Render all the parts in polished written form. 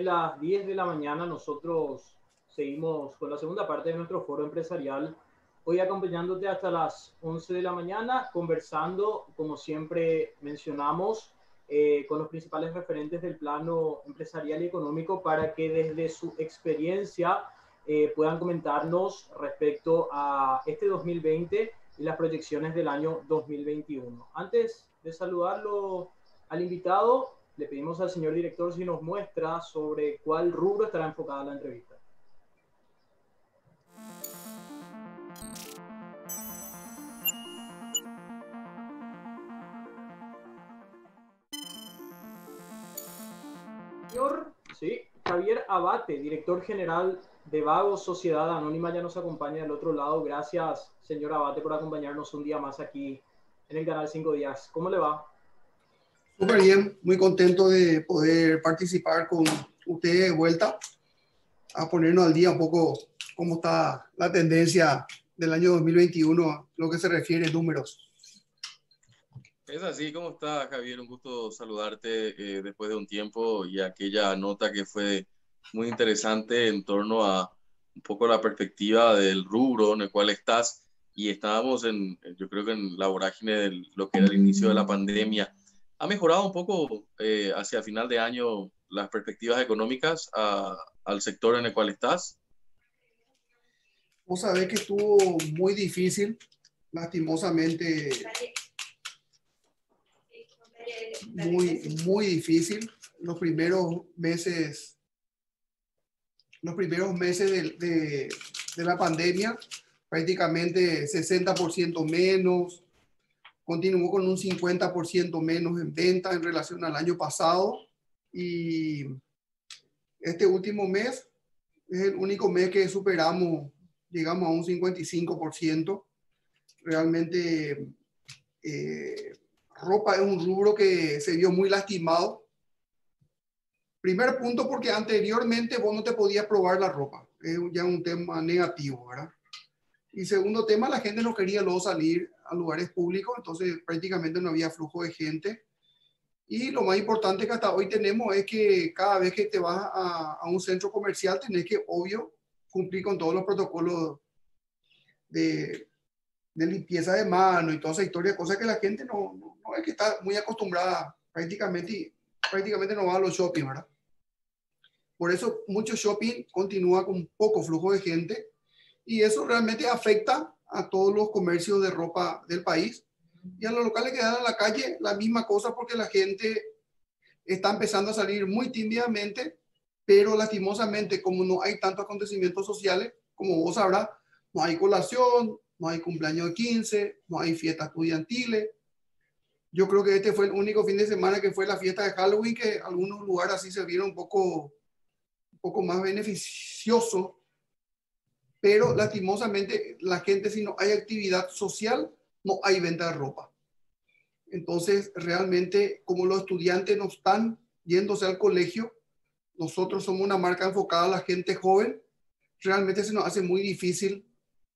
las 10 de la mañana. Nosotros seguimos con la segunda parte de nuestro foro empresarial. Hoy acompañándote hasta las 11 de la mañana, conversando, como siempre mencionamos, con los principales referentes del plano empresarial y económico para que desde su experiencia puedan comentarnos respecto a este 2020 y las proyecciones del año 2021. Antes de saludarlo al invitado, le pedimos al señor director si nos muestra sobre cuál rubro estará enfocada la entrevista. Señor, sí, Javier Abate, director general de Vago Sociedad Anónima, ya nos acompaña del otro lado. Gracias, señor Abate, por acompañarnos un día más aquí en el canal 5 Días. ¿Cómo le va? Súper bien, muy contento de poder participar con ustedes de vuelta a ponernos al día un poco cómo está la tendencia del año 2021 a lo que se refiere a números. Es así, ¿cómo está, Javier? Un gusto saludarte después de un tiempo y aquella nota que fue muy interesante en torno a un poco la perspectiva del rubro en el cual estás, y estábamos yo creo que en la vorágine de lo que era el inicio de la pandemia. ¿Ha mejorado un poco hacia final de año las perspectivas económicas al sector en el cual estás? Vos sabés que estuvo muy difícil, lastimosamente, muy difícil los primeros meses de la pandemia, prácticamente 60% menos, continuó con un 50% menos en venta en relación al año pasado, y este último mes es el único mes que llegamos a un 55%. Realmente ropa es un rubro que se vio muy lastimado. Primer punto, porque anteriormente vos no te podías probar la ropa. Es ya un tema negativo, ¿verdad? Y segundo tema, la gente no quería luego salir a lugares públicos, entonces prácticamente no había flujo de gente. Y lo más importante que hasta hoy tenemos es que cada vez que te vas a un centro comercial tenés que, obvio, cumplir con todos los protocolos de limpieza de mano y toda esa historia, cosa que la gente no es que está muy acostumbrada prácticamente no va a los shopping, ¿verdad? Por eso mucho shopping continúa con poco flujo de gente, y eso realmente afecta a todos los comercios de ropa del país, y a los locales que dan a la calle la misma cosa, porque la gente está empezando a salir muy tímidamente, pero lastimosamente, como no hay tantos acontecimientos sociales, como vos sabrás, no hay colación, no hay cumpleaños de 15, no hay fiestas estudiantiles. Yo creo que este fue el único fin de semana que fue la fiesta de Halloween, que algunos lugares así se vieron un poco más beneficioso, pero lastimosamente la gente, si no hay actividad social, no hay venta de ropa. Entonces, realmente, como los estudiantes no están yéndose al colegio, nosotros somos una marca enfocada a la gente joven, realmente se nos hace muy difícil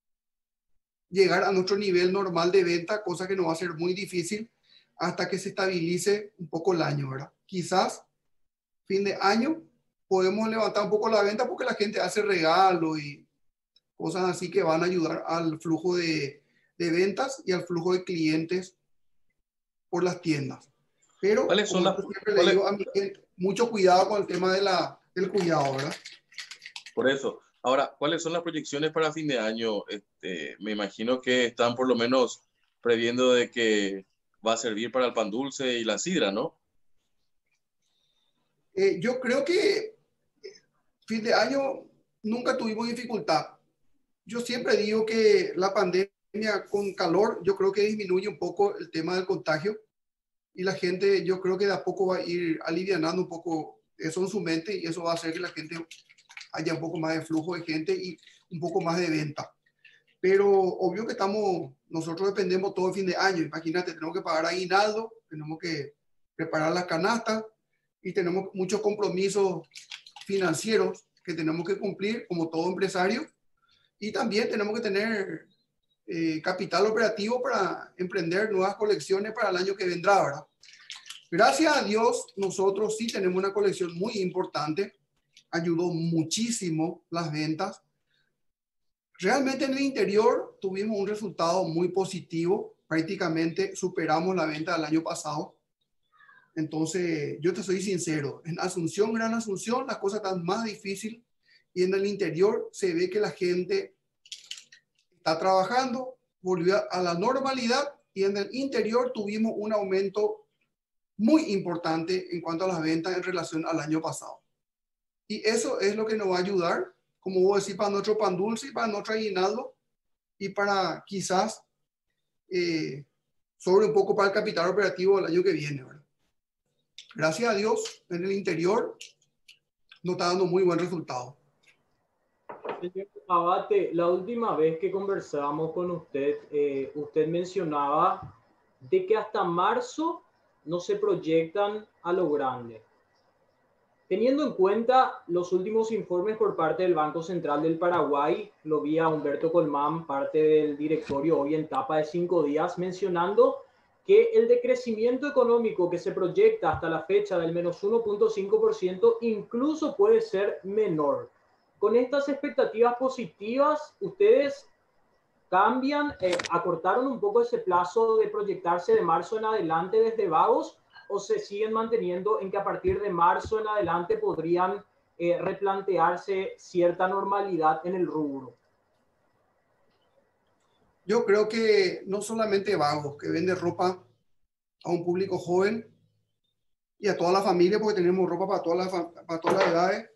llegar a nuestro nivel normal de venta, cosa que nos va a ser muy difícil hasta que se estabilice un poco el año, ¿verdad? Quizás fin de año podemos levantar un poco la venta porque la gente hace regalos y cosas así que van a ayudar al flujo de ventas y al flujo de clientes por las tiendas. Pero ¿Cuáles son siempre le digo a mi gente, mucho cuidado con el tema del cuidado, ¿verdad? Por eso. Ahora, ¿cuáles son las proyecciones para fin de año? Me imagino que están por lo menos previendo de que va a servir para el pan dulce y la sidra, ¿no? Yo creo que fin de año nunca tuvimos dificultad. Yo siempre digo que la pandemia con calor, yo creo que disminuye un poco el tema del contagio, y la gente, yo creo que de a poco va a ir alivianando un poco eso en su mente, y eso va a hacer que la gente haya un poco más de flujo de gente y un poco más de venta. Pero obvio que nosotros dependemos todo el fin de año. Imagínate, tenemos que pagar aguinaldo, tenemos que preparar las canastas y tenemos muchos compromisos financieros que tenemos que cumplir como todo empresario, y también tenemos que tener capital operativo para emprender nuevas colecciones para el año que vendrá, ¿verdad? Gracias a Dios, nosotros sí tenemos una colección muy importante. ayudó muchísimo las ventas. Realmente en el interior tuvimos un resultado muy positivo, prácticamente superamos la venta del año pasado. Entonces, yo te soy sincero, en Asunción, Gran Asunción, las cosas están más difíciles y en el interior se ve que la gente está trabajando, volvió a la normalidad y en el interior tuvimos un aumento muy importante en cuanto a las ventas en relación al año pasado. Y eso es lo que nos va a ayudar, como vos decís, para nuestro pan dulce y para nuestro aguinaldo y para quizás sobre un poco para el capital operativo del año que viene, ¿verdad? Gracias a Dios, en el interior nos está dando muy buen resultado. Señor Abate, la última vez que conversábamos con usted, usted mencionaba de que hasta marzo no se proyectan a lo grande. Teniendo en cuenta los últimos informes por parte del Banco Central del Paraguay, lo vi a Humberto Colmán, parte del directorio, hoy en etapa de 5 días, mencionando que el decrecimiento económico que se proyecta hasta la fecha del menos 1.5% incluso puede ser menor. Con estas expectativas positivas, ustedes cambian, acortaron un poco ese plazo de proyectarse de marzo en adelante desde vagos, o se siguen manteniendo en que a partir de marzo en adelante podrían replantearse cierta normalidad en el rubro. Yo creo que no solamente vagos, que vende ropa a un público joven y a toda la familia, porque tenemos ropa para todas las edades.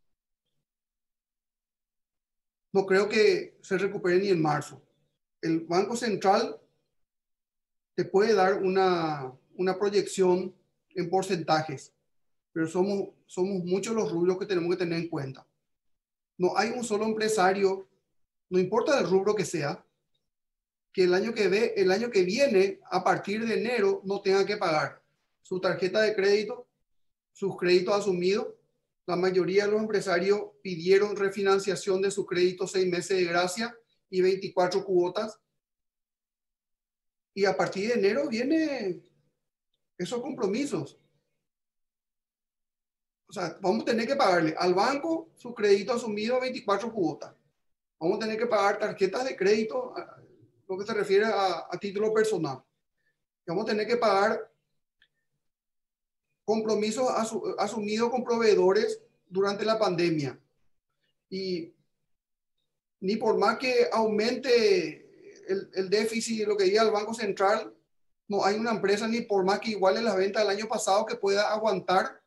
No creo que se recupere ni en marzo. El Banco Central te puede dar una proyección en porcentajes, pero somos muchos los rubros que tenemos que tener en cuenta. No hay un solo empresario, no importa el rubro que sea, que el año que viene, a partir de enero, no tenga que pagar su tarjeta de crédito, sus créditos asumidos. La mayoría de los empresarios pidieron refinanciación de su crédito 6 meses de gracia y 24 cuotas. Y a partir de enero vienen esos compromisos. O sea, vamos a tener que pagarle al banco su crédito asumido a 24 cuotas. Vamos a tener que pagar tarjetas de crédito, lo que se refiere a título personal. Vamos a tener que pagar compromisos asumidos con proveedores durante la pandemia. Y ni por más que aumente el déficit, lo que diga el Banco Central, no hay una empresa, ni por más que iguale las ventas del año pasado, que pueda aguantar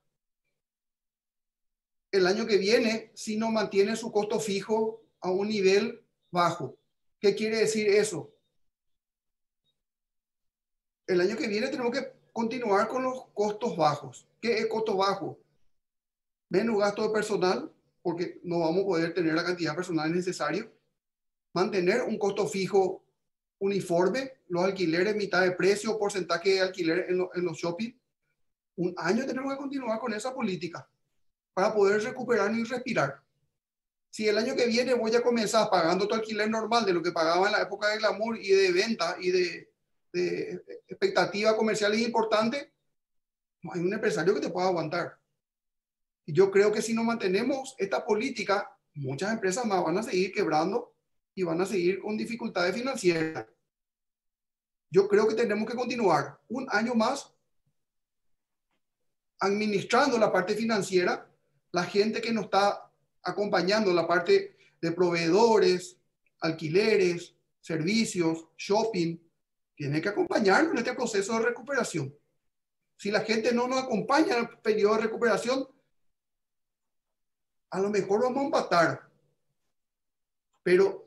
el año que viene si no mantiene su costo fijo a un nivel bajo. ¿Qué quiere decir eso? El año que viene tenemos que continuar con los costos bajos. ¿Qué es costo bajo? Menos gasto de personal, porque no vamos a poder tener la cantidad de personal necesario. Mantener un costo fijo uniforme, los alquileres mitad de precio, porcentaje de alquiler en los shopping. Un año tenemos que continuar con esa política para poder recuperar y respirar. Si el año que viene voy a comenzar pagando tu alquiler normal de lo que pagaba en la época de glamour y de venta y de expectativas comerciales importantes, no hay un empresario que te pueda aguantar. Y yo creo que si no mantenemos esta política, muchas empresas más van a seguir quebrando y van a seguir con dificultades financieras. Yo creo que tenemos que continuar un año más administrando la parte financiera, la gente que nos está acompañando, la parte de proveedores, alquileres, servicios, shopping, tiene que acompañarnos en este proceso de recuperación. Si la gente no nos acompaña en el periodo de recuperación, a lo mejor vamos a empatar. Pero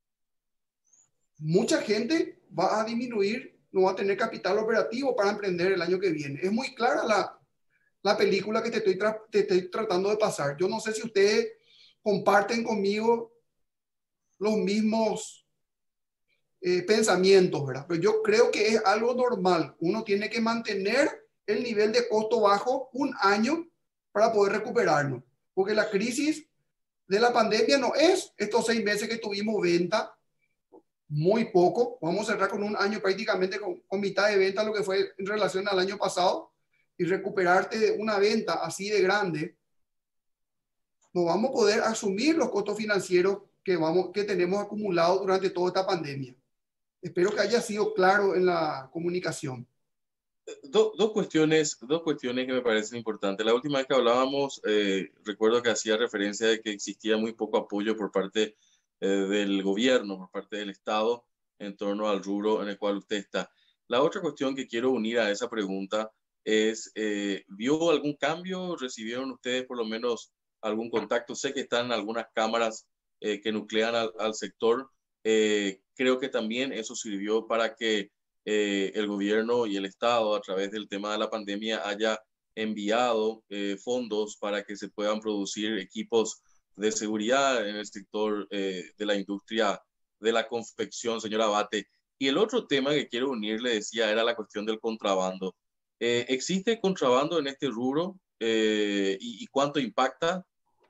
mucha gente va a disminuir, no va a tener capital operativo para emprender el año que viene. Es muy clara la película que te estoy tratando de pasar. Yo no sé si ustedes comparten conmigo los mismos pensamientos, ¿verdad? Pero yo creo que es algo normal. Uno tiene que mantener el nivel de costo bajo un año para poder recuperarnos. Porque la crisis de la pandemia no es estos 6 meses que tuvimos venta, muy poco. Vamos a cerrar con un año prácticamente con mitad de venta, lo que fue en relación al año pasado, y recuperarte de una venta así de grande no vamos a poder asumir los costos financieros que tenemos acumulados durante toda esta pandemia. Espero que haya sido claro en la comunicación. Dos cuestiones que me parecen importantes. La última vez que hablábamos, recuerdo que hacía referencia de que existía muy poco apoyo por parte del gobierno, por parte del Estado, en torno al rubro en el cual usted está. La otra cuestión que quiero unir a esa pregunta es, ¿vio algún cambio? ¿Recibieron ustedes por lo menos algún contacto? Sé que están algunas cámaras que nuclean al sector. Creo que también eso sirvió para que el gobierno y el Estado, a través del tema de la pandemia, haya enviado fondos para que se puedan producir equipos de seguridad en el sector de la industria de la confección, señor Abate. Y el otro tema que quiero unir, le decía, era la cuestión del contrabando. ¿Existe contrabando en este rubro y cuánto impacta?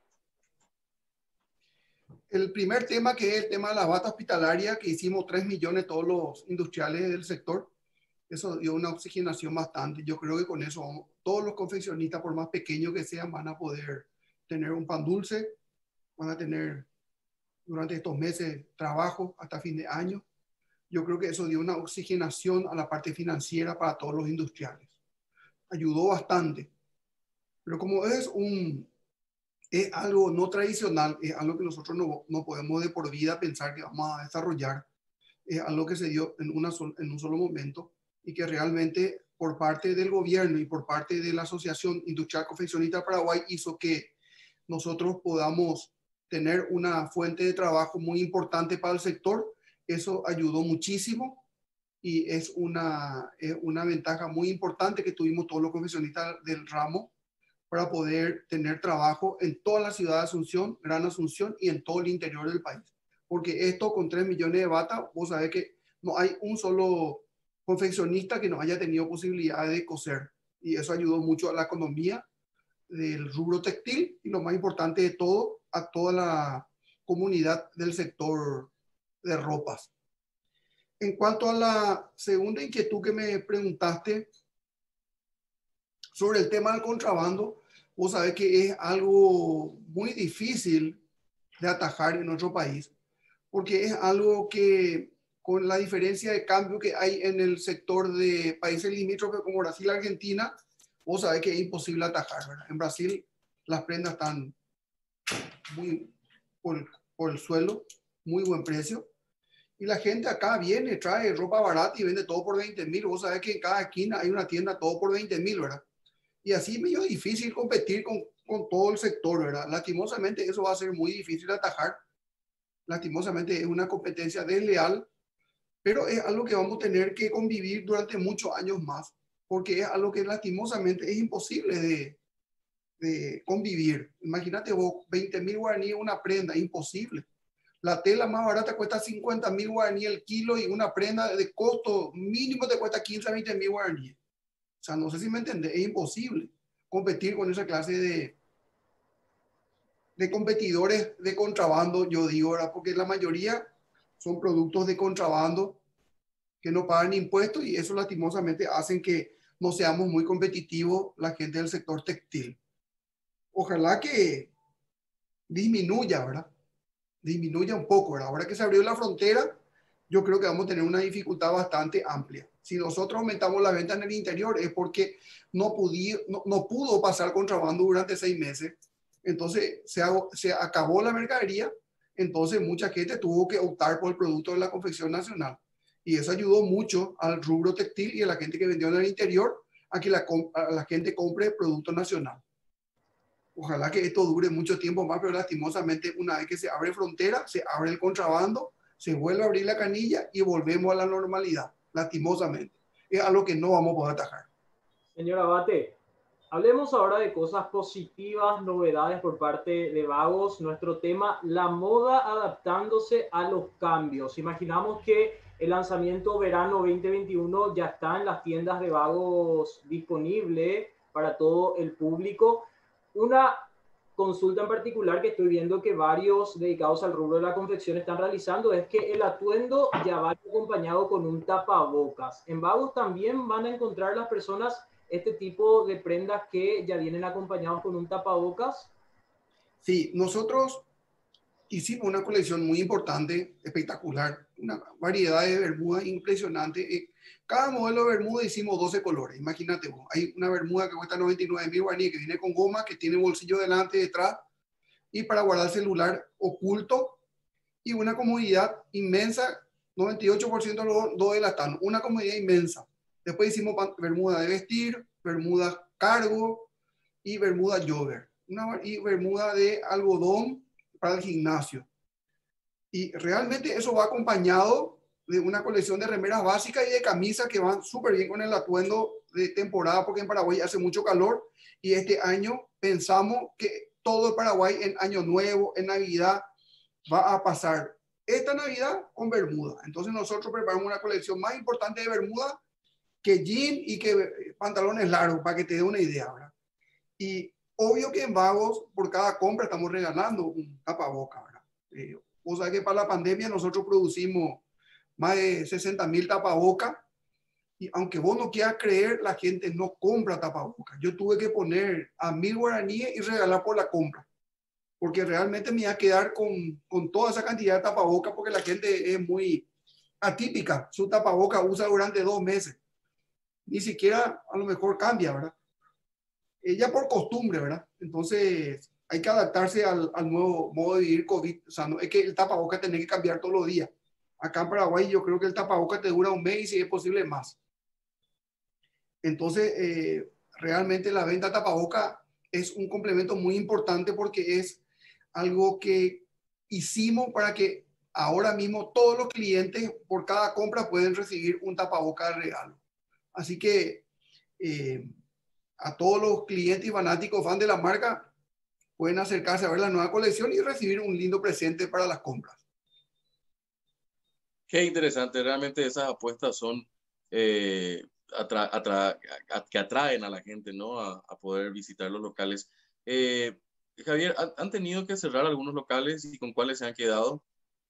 El primer tema, que es el tema de la bata hospitalaria, que hicimos 3 millones todos los industriales del sector, eso dio una oxigenación bastante. Yo creo que con eso todos los confeccionistas, por más pequeños que sean, van a poder tener un pan dulce, van a tener durante estos meses trabajo hasta fin de año. Yo creo que eso dio una oxigenación a la parte financiera para todos los industriales. Ayudó bastante. Pero como es algo no tradicional, es algo que nosotros no podemos de por vida pensar que vamos a desarrollar, es algo que se dio en un solo momento y que realmente por parte del gobierno y por parte de la Asociación Industrial Confeccionista Paraguay hizo que nosotros podamos tener una fuente de trabajo muy importante para el sector. Eso ayudó muchísimo y es una ventaja muy importante que tuvimos todos los confeccionistas del ramo para poder tener trabajo en toda la ciudad de Asunción, Gran Asunción y en todo el interior del país. Porque esto con 3 millones de batas, vos sabés que no hay un solo confeccionista que no haya tenido posibilidad de coser. Y eso ayudó mucho a la economía del rubro textil y lo más importante de todo, a toda la comunidad del sector de ropas. En cuanto a la segunda inquietud que me preguntaste sobre el tema del contrabando, vos sabés que es algo muy difícil de atajar en nuestro país, porque es algo que con la diferencia de cambio que hay en el sector de países limítrofes como Brasil y Argentina, vos sabés que es imposible atajar, ¿verdad? En Brasil las prendas están muy por el suelo, muy buen precio. Y la gente acá viene, trae ropa barata y vende todo por 20,000. Vos sabés que en cada esquina hay una tienda todo por 20,000, ¿verdad? Y así es medio difícil competir con todo el sector, ¿verdad? Lastimosamente eso va a ser muy difícil de atajar. Lastimosamente es una competencia desleal, pero es algo que vamos a tener que convivir durante muchos años más, porque es algo que lastimosamente es imposible de convivir. Imagínate vos, 20,000 guaraníes una prenda, imposible. La tela más barata cuesta 50,000 guaraníes el kilo y una prenda de costo mínimo te cuesta 15 a 20,000 guaraníes. O sea, no sé si me entendés, es imposible competir con esa clase de competidores de contrabando, yo digo, ¿verdad? Porque la mayoría son productos de contrabando que no pagan impuestos y eso lastimosamente hacen que no seamos muy competitivos la gente del sector textil. Ojalá que disminuya, ¿verdad? Disminuya un poco, ¿verdad? Ahora que se abrió la frontera, yo creo que vamos a tener una dificultad bastante amplia. Si nosotros aumentamos la venta en el interior es porque no pudo pasar contrabando durante 6 meses. Entonces se acabó la mercadería, entonces mucha gente tuvo que optar por el producto de la confección nacional. Y eso ayudó mucho al rubro textil y a la gente que vendió en el interior a que la gente compre producto nacional. Ojalá que esto dure mucho tiempo más, pero lastimosamente una vez que se abre frontera, se abre el contrabando, se vuelve a abrir la canilla y volvemos a la normalidad, lastimosamente. Es algo que no vamos a poder atajar. Señor Abate, hablemos ahora de cosas positivas, novedades por parte de Vagos. Nuestro tema, la moda adaptándose a los cambios. Imaginamos que el lanzamiento verano 2021 ya está en las tiendas de Vagos disponible para todo el público. Una consulta en particular que estoy viendo que varios dedicados al rubro de la confección están realizando es que el atuendo ya va acompañado con un tapabocas. En Vagos también van a encontrar las personas este tipo de prendas que ya vienen acompañados con un tapabocas. Sí, nosotros hicimos una colección muy importante, espectacular, una variedad de bermudas impresionante. Cada modelo de bermuda hicimos 12 colores, imagínate vos. Hay una bermuda que cuesta 99.000 guaraníes, que viene con goma, que tiene bolsillo delante y detrás, y para guardar el celular oculto, y una comodidad inmensa, 98% lo delatan, una comodidad inmensa. Después hicimos bermuda de vestir, bermuda cargo y bermuda jogger, y bermuda de algodón para el gimnasio. Y realmente eso va acompañado de una colección de remeras básicas y de camisas que van súper bien con el atuendo de temporada, porque en Paraguay hace mucho calor y este año pensamos que todo el Paraguay en Año Nuevo, en Navidad, va a pasar esta Navidad con bermuda. Entonces nosotros preparamos una colección más importante de bermuda que jean y que pantalones largos, para que te dé una idea, ¿verdad? Y obvio que en Vagos, por cada compra estamos regalando un tapaboca, ¿verdad? O sea que para la pandemia nosotros producimos más de 60.000 tapabocas y aunque vos no quieras creer, la gente no compra tapabocas. Yo tuve que poner a 1.000 guaraníes y regalar por la compra, porque realmente me iba a quedar con toda esa cantidad de tapabocas, porque la gente es muy atípica. Su tapaboca usa durante 2 meses. Ni siquiera a lo mejor cambia, ¿verdad? Ya por costumbre, ¿verdad? Entonces hay que adaptarse al nuevo modo de vivir COVID. O sea, no es que el tapaboca tiene que cambiar todos los días. Acá en Paraguay yo creo que el tapaboca te dura un mes y si es posible más. Entonces, realmente la venta de tapaboca es un complemento muy importante porque es algo que hicimos para que ahora mismo todos los clientes por cada compra pueden recibir un tapaboca de regalo. Así que a todos los clientes y fanáticos fan de la marca pueden acercarse a ver la nueva colección y recibir un lindo presente para las compras. Qué interesante, realmente esas apuestas son que atraen a la gente, ¿no? A poder visitar los locales. Javier, ¿han tenido que cerrar algunos locales y con cuáles se han quedado?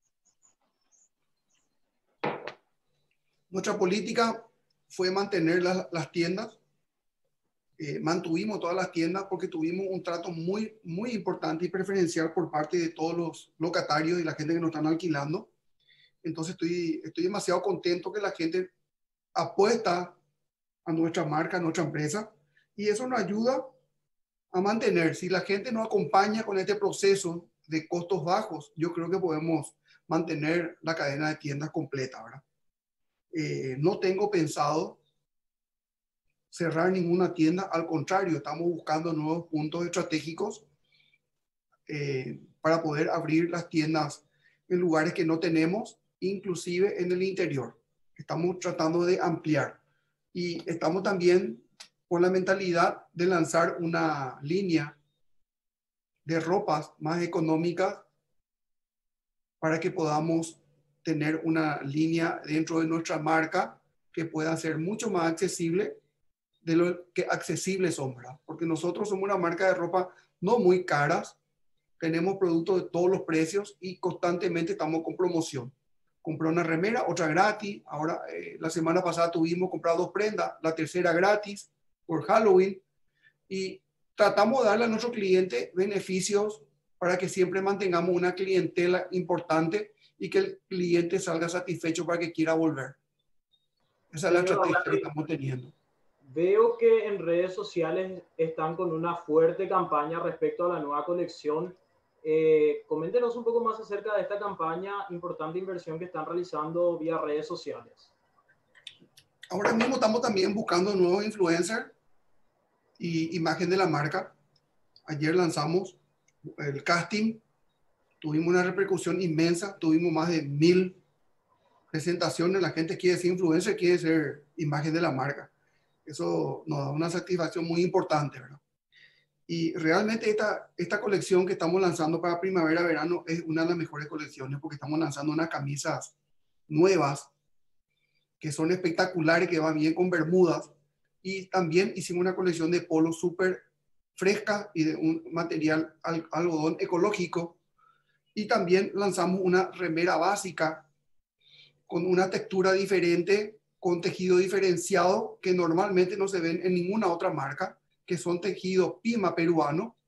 Nuestra política fue mantener las tiendas. Mantuvimos todas las tiendas porque tuvimos un trato muy, muy importante y preferencial por parte de todos los locatarios y la gente que nos están alquilando. Entonces estoy demasiado contento que la gente apuesta a nuestra marca, a nuestra empresa, y eso nos ayuda a mantener. Si la gente nos acompaña con este proceso de costos bajos, yo creo que podemos mantener la cadena de tiendas completa, ¿verdad? No tengo pensado cerrar ninguna tienda, al contrario, estamos buscando nuevos puntos estratégicos para poder abrir las tiendas en lugares que no tenemos, inclusive en el interior. Estamos tratando de ampliar y estamos también con la mentalidad de lanzar una línea de ropas más económicas para que podamos tener una línea dentro de nuestra marca que pueda ser mucho más accesible de lo que accesibles son, ¿verdad? Porque nosotros somos una marca de ropa no muy caras, tenemos productos de todos los precios y constantemente estamos con promoción. Compré una remera, otra gratis. Ahora, la semana pasada tuvimos comprado 2 prendas, la tercera gratis por Halloween. Y tratamos de darle a nuestros clientes beneficios para que siempre mantengamos una clientela importante y que el cliente salga satisfecho para que quiera volver. Esa es la estrategia que estamos teniendo. Veo que en redes sociales están con una fuerte campaña respecto a la nueva colección. Coméntenos un poco más acerca de esta campaña, importante inversión que están realizando vía redes sociales. Ahora mismo estamos también buscando nuevos influencers y imagen de la marca. Ayer lanzamos el casting, tuvimos una repercusión inmensa, tuvimos más de 1.000 presentaciones. La gente quiere ser influencer, quiere ser imagen de la marca. Eso nos da una satisfacción muy importante, ¿verdad? Y realmente esta colección que estamos lanzando para primavera-verano es una de las mejores colecciones porque estamos lanzando unas camisas nuevas que son espectaculares, que van bien con bermudas. Y también hicimos una colección de polos súper fresca y de un material algodón ecológico. Y también lanzamos una remera básica con una textura diferente, con tejido diferenciado que normalmente no se ven en ninguna otra marca, que son tejidos Pima peruano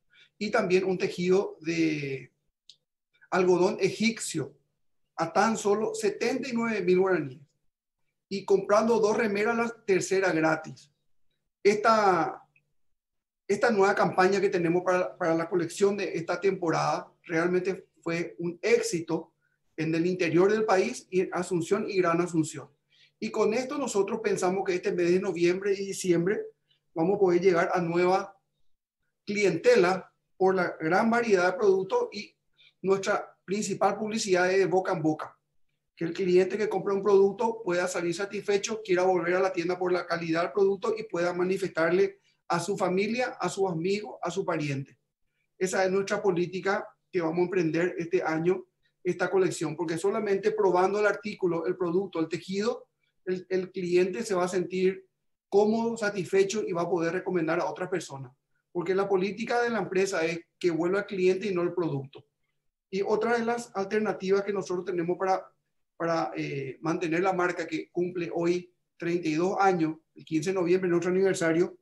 y también un tejido de algodón egipcio a tan solo 79.000 guaraníes. Y comprando 2 remeras, la tercera gratis. Esta nueva campaña que tenemos para la colección de esta temporada realmente fue un éxito en el interior del país, y en Asunción y Gran Asunción. Y con esto nosotros pensamos que este mes de noviembre y diciembre vamos a poder llegar a nueva clientela por la gran variedad de productos, y nuestra principal publicidad es de boca en boca. Que el cliente que compra un producto pueda salir satisfecho, quiera volver a la tienda por la calidad del producto y pueda manifestarle a su familia, a sus amigos, a su pariente. Esa es nuestra política que vamos a emprender este año, esta colección, porque solamente probando el artículo, el producto, el tejido, el cliente se va a sentir cómodo, satisfecho y va a poder recomendar a otras personas. Porque la política de la empresa es que vuelva al cliente y no el producto. Y otra de las alternativas que nosotros tenemos para mantener la marca, que cumple hoy 32 años, el 15 de noviembre, nuestro aniversario,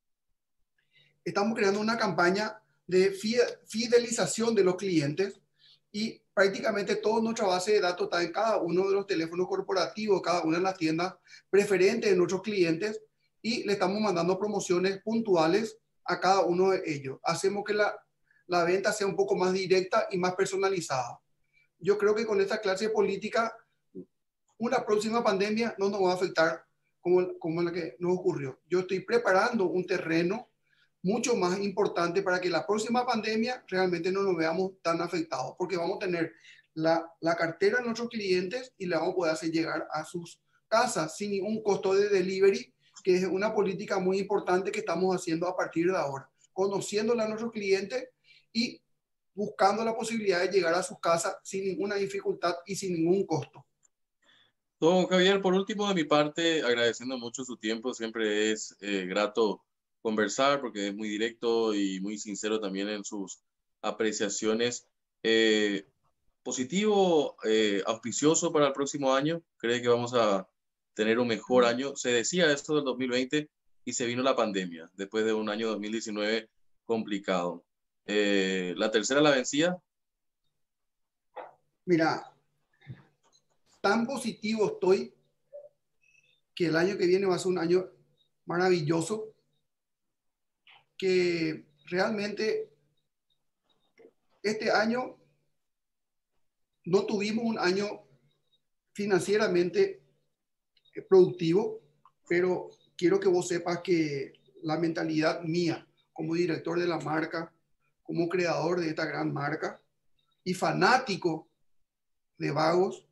estamos creando una campaña de fidelización de los clientes, y prácticamente toda nuestra base de datos está en cada uno de los teléfonos corporativos, cada una de las tiendas preferentes de nuestros clientes, y le estamos mandando promociones puntuales a cada uno de ellos. Hacemos que la venta sea un poco más directa y más personalizada. Yo creo que con esta clase de política, una próxima pandemia no nos va a afectar como la que nos ocurrió. Yo estoy preparando un terreno mucho más importante para que la próxima pandemia realmente no nos veamos tan afectados, porque vamos a tener la cartera de nuestros clientes y la vamos a poder hacer llegar a sus casas sin ningún costo de delivery, que es una política muy importante que estamos haciendo a partir de ahora, conociéndole a nuestros clientes y buscando la posibilidad de llegar a sus casas sin ninguna dificultad y sin ningún costo. Don Javier, por último de mi parte, agradeciendo mucho su tiempo, siempre es grato conversar porque es muy directo y muy sincero también en sus apreciaciones. ¿Positivo, auspicioso para el próximo año? ¿Cree que vamos a tener un mejor año? Se decía esto del 2020 y se vino la pandemia después de un año 2019 complicado. ¿La tercera la vencida? Mira, tan positivo estoy que el año que viene va a ser un año maravilloso, que realmente este año no tuvimos un año financieramente productivo, pero quiero que vos sepas que la mentalidad mía como director de la marca, como creador de esta gran marca y fanático de Vagos,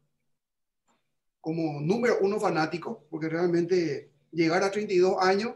como número uno fanático, porque realmente llegar a 32 años,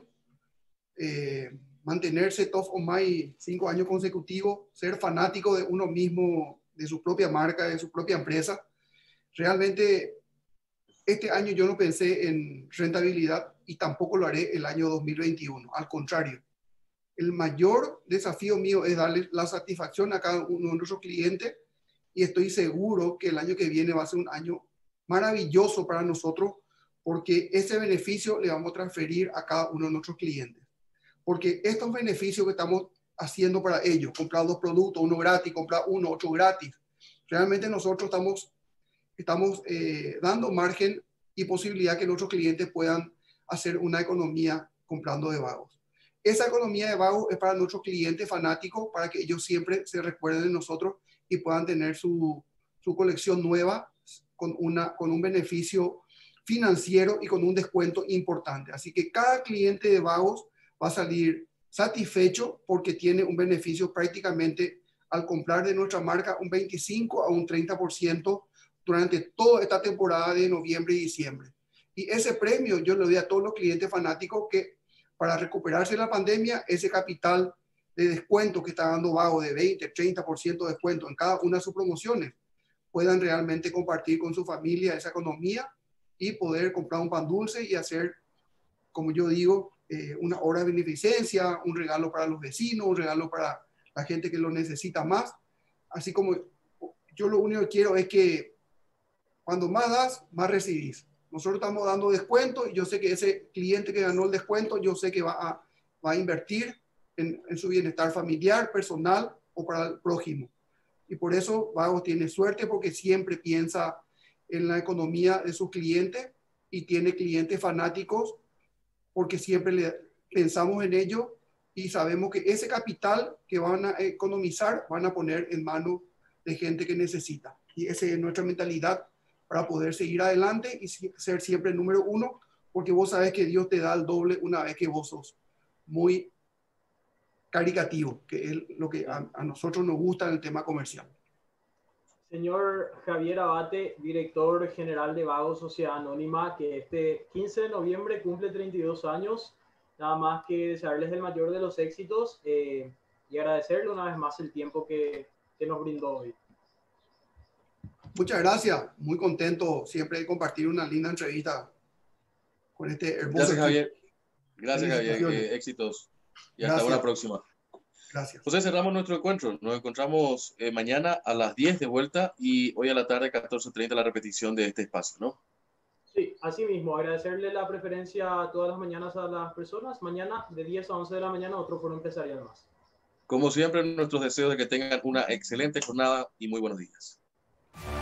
mantenerse top of mind 5 años consecutivos, ser fanático de uno mismo, de su propia marca, de su propia empresa, realmente este año yo no pensé en rentabilidad y tampoco lo haré el año 2021. Al contrario, el mayor desafío mío es darle la satisfacción a cada uno de nuestros clientes, y estoy seguro que el año que viene va a ser un año maravilloso para nosotros, porque ese beneficio le vamos a transferir a cada uno de nuestros clientes. Porque estos beneficios que estamos haciendo para ellos, comprar 2 productos, uno gratis, comprar uno, 8 gratis, realmente nosotros estamos dando margen y posibilidad que nuestros clientes puedan hacer una economía comprando de Vagos. Esa economía de Vagos es para nuestros clientes fanáticos, para que ellos siempre se recuerden de nosotros y puedan tener su colección nueva con un beneficio financiero y con un descuento importante. Así que cada cliente de Vagos va a salir satisfecho porque tiene un beneficio prácticamente al comprar de nuestra marca un 25 a un 30% durante toda esta temporada de noviembre y diciembre. Y ese premio yo le doy a todos los clientes fanáticos que, para recuperarse de la pandemia, ese capital de descuento que está dando Vago de 20, 30% de descuento en cada una de sus promociones, puedan realmente compartir con su familia esa economía y poder comprar un pan dulce y hacer, como yo digo, una obra de beneficencia, un regalo para los vecinos, un regalo para la gente que lo necesita más. Así como yo lo único que quiero es que cuando más das, más recibís. Nosotros estamos dando descuento y yo sé que ese cliente que ganó el descuento, yo sé que va a invertir en su bienestar familiar, personal, o para el prójimo. Y por eso Vagos tiene suerte, porque siempre piensa en la economía de sus clientes y tiene clientes fanáticos, porque siempre pensamos en ello y sabemos que ese capital que van a economizar van a poner en manos de gente que necesita. Y esa es nuestra mentalidad para poder seguir adelante y ser siempre el número uno, porque vos sabes que Dios te da el doble una vez que vos sos muy caricativo, que es lo que a nosotros nos gusta en el tema comercial. Señor Javier Abate, director general de Vagos Sociedad Anónima, que este 15 de noviembre cumple 32 años. Nada más que desearles el mayor de los éxitos y agradecerle una vez más el tiempo que nos brindó hoy. Muchas gracias, muy contento siempre de compartir una linda entrevista con este hermoso Gracias, equipo. Javier. Gracias, Javier. Éxitos. Y hasta una próxima. Gracias. José, cerramos nuestro encuentro. Nos encontramos mañana a las 10 de vuelta y hoy a la tarde, 14:30, la repetición de este espacio, ¿no? Sí, así mismo. Agradecerle la preferencia todas las mañanas a las personas. Mañana de 10 a 11 de la mañana otro foro empresarial más. Como siempre, nuestros deseos de que tengan una excelente jornada y muy buenos días.